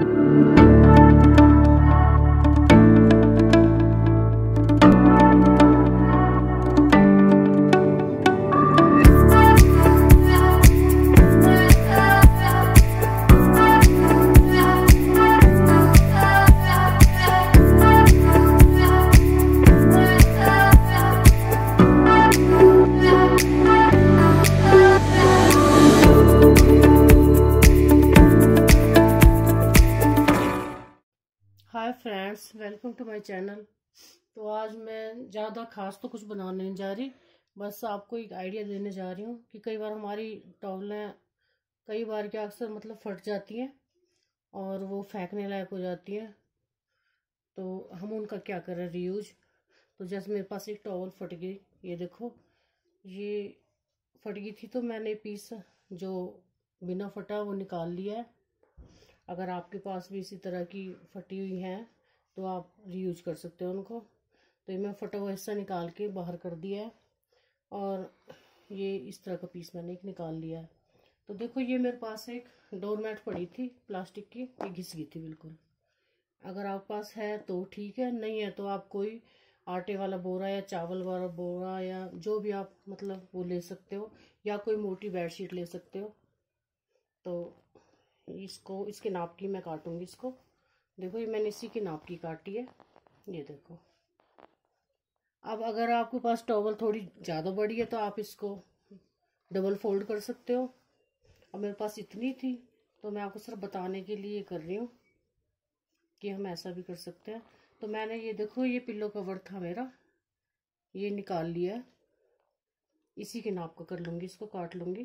Hi friends, welcome to my channel. तो आज मैं ज़्यादा खास तो कुछ बनाने नहीं जा रही, बस आपको एक आइडिया देने जा रही हूँ कि कई बार हमारी टॉवलें कई बार क्या अक्सर मतलब फट जाती हैं और वो फेंकने लायक हो जाती हैं। तो हम उनका क्या करें, रीयूज। तो जैसे मेरे पास एक टॉवल फट गई, ये देखो, ये फट गई थी तो मैंने पीस जो बिना फटा वो निकाल लिया है। अगर आपके पास भी इसी तरह की फटी हुई हैं तो आप रीयूज कर सकते हो उनको। तो ये मैं फटा हुआ हिस्सा निकाल के बाहर कर दिया है और ये इस तरह का पीस मैंने एक निकाल लिया है। तो देखो, ये मेरे पास एक डोरमैट पड़ी थी प्लास्टिक की, ये घिस गई थी बिल्कुल। अगर आपके पास है तो ठीक है, नहीं है तो आप कोई आटे वाला बोरा या चावल वाला बोरा या जो भी आप मतलब वो ले सकते हो, या कोई मोटी बेडशीट ले सकते हो। तो इसको इसके नाप की मैं काटूंगी इसको। देखो, ये मैंने इसी के नाप की काटी है, ये देखो। अब अगर आपके पास टॉवल थोड़ी ज़्यादा बड़ी है तो आप इसको डबल फोल्ड कर सकते हो। अब मेरे पास इतनी थी तो मैं आपको सिर्फ बताने के लिए कर रही हूँ कि हम ऐसा भी कर सकते हैं। तो मैंने ये देखो, ये पिल्लो कवर था मेरा, ये निकाल लिया है। इसी के नाप का कर लूँगी, इसको काट लूँगी।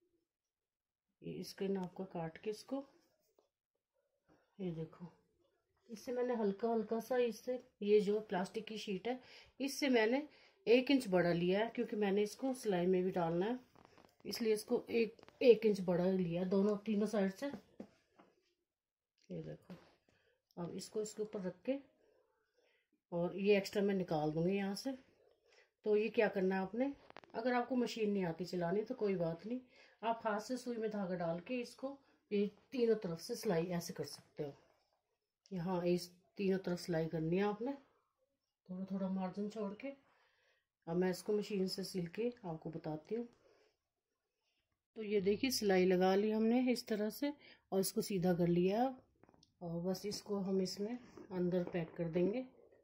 इसके नाप का काट के इसको, ये देखो, इससे मैंने हल्का हल्का सा, इससे ये जो प्लास्टिक की शीट है इससे मैंने 1 इंच बड़ा लिया है, क्योंकि मैंने इसको सिलाई में भी डालना है, इसलिए इसको एक इंच बड़ा लिया है दोनों तीनों साइड से। ये देखो, अब इसको इसके ऊपर रख के और ये एक्स्ट्रा मैं निकाल दूंगी यहाँ से। तो ये क्या करना है आपने, अगर आपको मशीन नहीं आती चलानी तो कोई बात नहीं, आप हाथ से सुई में धागा डाल के इसको ये तीनों तरफ से सिलाई ऐसे कर सकते हो। यहाँ इस तीनों तरफ सिलाई करनी है आपने, थोड़ा थोड़ा मार्जिन छोड़ के। अब मैं इसको मशीन से सिल के आपको बताती हूँ। तो ये देखिए, सिलाई लगा ली हमने इस तरह से और इसको सीधा कर लिया अब। और बस इसको हम इसमें अंदर पैक कर देंगे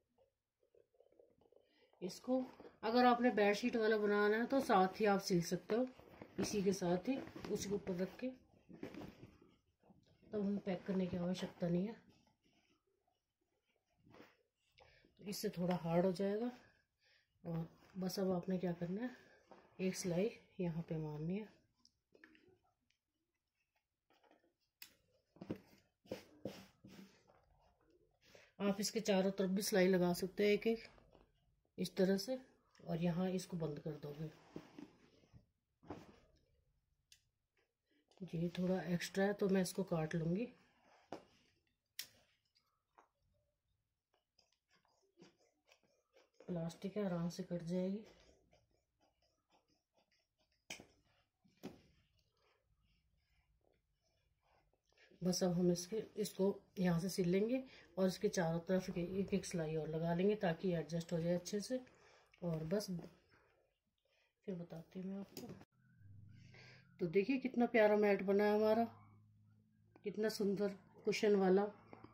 इसको। अगर आपने बेडशीट वाला बनाना है तो साथ ही आप सिल सकते हो, इसी के साथ ही उसके ऊपर रख के, तब हमें पैक करने की आवश्यकता नहीं है। इससे थोड़ा हार्ड हो जाएगा। और बस अब आपने क्या करना है, एक सिलाई यहाँ पे मारनी है। आप इसके चारों तरफ भी सिलाई लगा सकते हैं एक एक इस तरह से, और यहाँ इसको बंद कर दोगे। ये थोड़ा एक्स्ट्रा है तो मैं इसको काट लूँगी। प्लास्टिक है, आराम से कट जाएगी। बस अब हम इसको यहाँ से सिल लेंगे और इसके चारों तरफ एक एक सिलाई और लगा लेंगे ताकि एडजस्ट हो जाए अच्छे से। और बस फिर बताती हूँ मैं आपको। तो देखिए कितना प्यारा मैट बना है हमारा, कितना सुंदर कुशन वाला।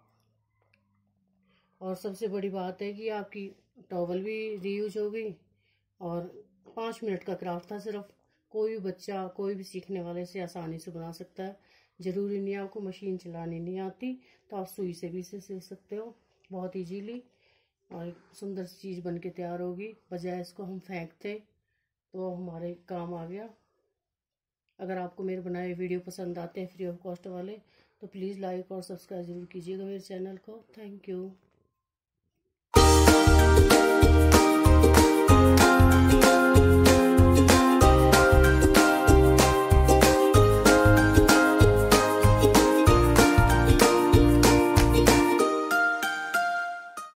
और सबसे बड़ी बात है कि आपकी टॉवल भी रीयूज हो गई और 5 मिनट का क्राफ्ट था सिर्फ। कोई भी बच्चा, कोई भी सीखने वाले से आसानी से बना सकता है। ज़रूरी नहीं है आपको मशीन चलानी नहीं आती, तो आप सुई से भी इसे सिल सकते हो बहुत इजीली। और सुंदर सी चीज़ बन के तैयार होगी, बजाय इसको हम फेंकते तो हमारे काम आ गया। अगर आपको मेरे बनाए वीडियो पसंद आते हैं फ्री ऑफ कॉस्ट वाले, तो प्लीज़ लाइक और सब्सक्राइब जरूर कीजिएगा मेरे चैनल को। Thank you.